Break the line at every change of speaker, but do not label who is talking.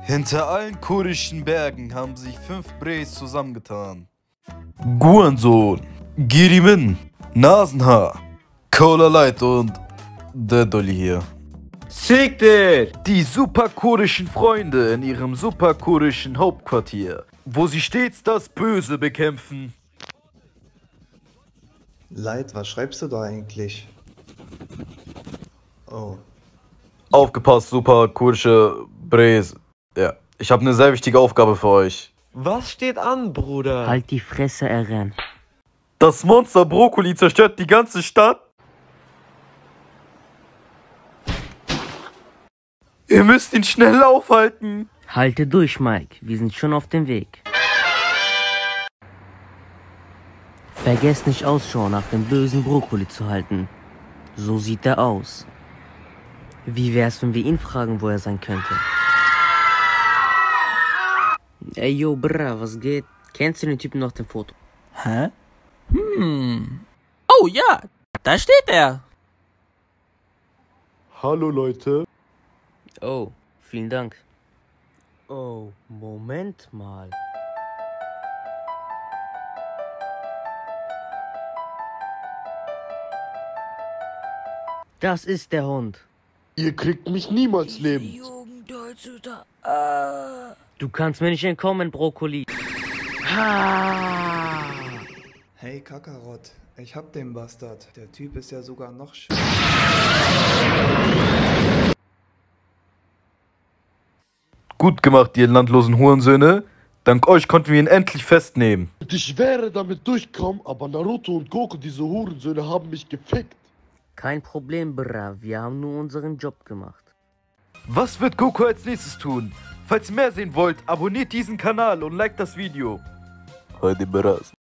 Hinter allen kurdischen Bergen haben sich 5 Breys zusammengetan. Guansohn, Girimin, Nasenhaar, Cola Light und der Dolly hier.
Siktir!
Die superkurdischen Freunde in ihrem superkurdischen Hauptquartier, wo sie stets das Böse bekämpfen.
Leid, was schreibst du da eigentlich? Oh.
Aufgepasst, superkurdische Breys. Ja, ich habe eine sehr wichtige Aufgabe für euch.
Was steht an, Bruder?
Halt die Fresse, Eren.
Das Monster Brokkoli zerstört die ganze Stadt. Ihr müsst ihn schnell aufhalten.
Halte durch, Mike. Wir sind schon auf dem Weg. Vergesst nicht Ausschau nach dem bösen Brokkoli zu halten. So sieht er aus. Wie wär's, wenn wir ihn fragen, wo er sein könnte? Ey, yo, bra, was geht? Kennst du den Typen nach dem Foto?
Hä? Oh ja, da steht er.
Hallo, Leute.
Oh, vielen Dank. Oh, Moment mal. Das ist der Hund.
Ihr kriegt mich niemals lebend.
Du kannst mir nicht entkommen, Brokkoli.
Hey Kakarott, ich hab den Bastard. Der Typ ist ja sogar noch schön.
Gut gemacht, ihr landlosen Hurensöhne. Dank euch konnten wir ihn endlich festnehmen.
Ich wäre damit durchgekommen, aber Naruto und Goku, diese Hurensöhne, haben mich gefickt.
Kein Problem, bra. Wir haben nur unseren Job gemacht.
Was wird Goku als nächstes tun? Falls ihr mehr sehen wollt, abonniert diesen Kanal und liked das Video. Heute Beras.